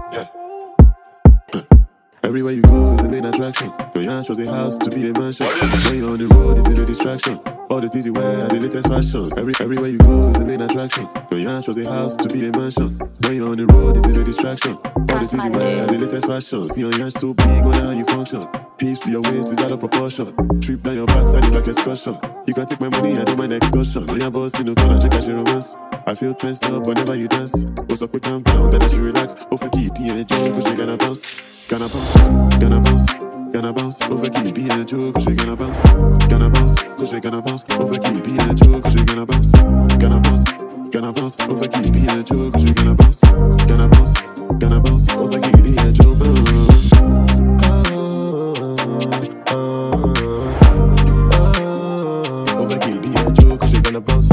Yeah. Everywhere you go is the main attraction. Your yansh was a house to be a mansion. When you're on the road, this is a distraction. All the things you wear are the latest fashions. Everywhere you go is the main attraction. Your yansh was a house to be a mansion. When you're on the road, this is a distraction. All the things you wear are the latest fashions. See your yansh so big, wonder how you function. Peeps to your waist is out of proportion. Trip down your backside is like excursion. You can take my money, I don't mind extortion. When your boss in the corner, check out your romance. I feel tensed up whenever you dance. What's up with calm down, then I should relax. Over kitty and joke, cause you gonna bounce. Gonna bounce, gonna bounce, gonna bounce. Over kitty and joke, cause you gonna bounce. Gonna bounce, cause you gonna bounce. Over kitty and joke, cause you gonna bounce. Gonna bounce, gonna bounce. Over kitty and joke, cause you gonna bounce. Gonna bounce, gonna bounce. Over kitty and joke. Over kitty and joke, cause you gonna bounce.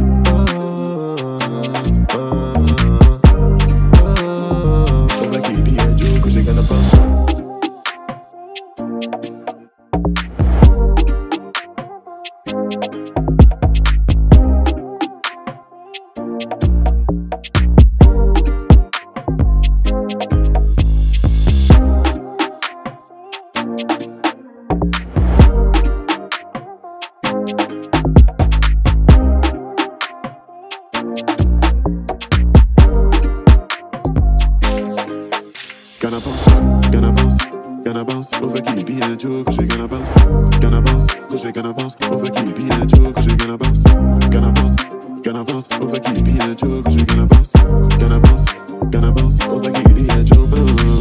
Gonna bounce, over kitty and joke, cause you gonna bounce. Gonna bounce, cause you gonna bounce, over kitty and joke, cause you gonna bounce. Gonna bounce, over kitty and joke, cause you gonna bounce. Gonna bounce, over kitty and joke.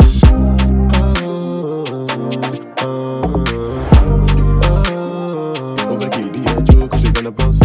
Over kitty and joke, cause you gonna bounce.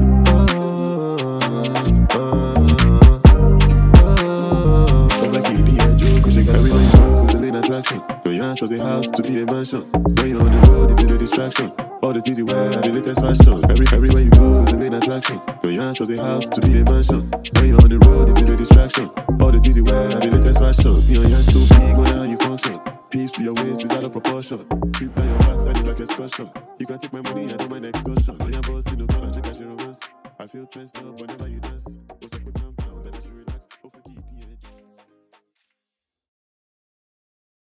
Over kitty and joke, cause you gonna bounce. Everywhere you go is the main attraction. Your yansh was a house to be a mansion. When you're on the road, this is a distraction. All the things you wear are the latest fashions. Everywhere you go is the main attraction. Your yansh was a house to be a mansion. When you're on the road, this is a distraction. All the things you wear are the latest fashions. See your yansh so big, wonder how you function. Peeps to your waist is out of proportion. Trip down your backside is like excursion. You can take my money, I don't mind extortion. When your boss in the corner, check out your romance. I feel tensed up whenever you dance.